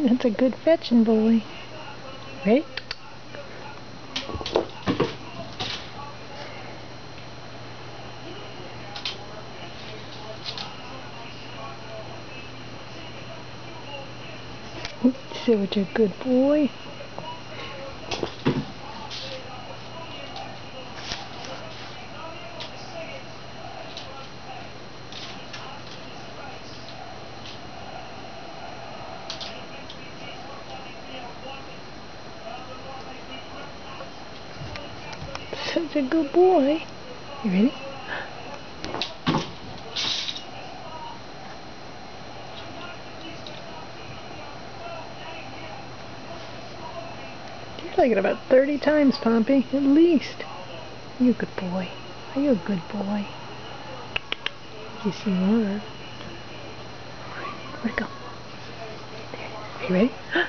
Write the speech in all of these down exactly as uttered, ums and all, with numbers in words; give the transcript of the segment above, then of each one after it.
That's a good fetching boy. Ready? Such a good boy. Such a good boy. You ready? You're like it about thirty times, Pampi, at least. You're a good boy. Are you a good boy? Yes, you are. Where'd it go? There. Are you ready?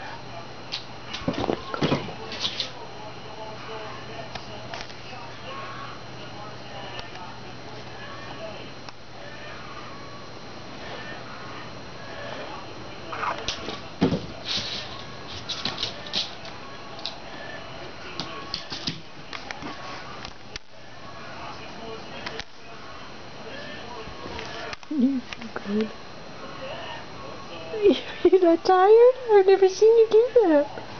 You're so good. You're not tired? I've never seen you do that.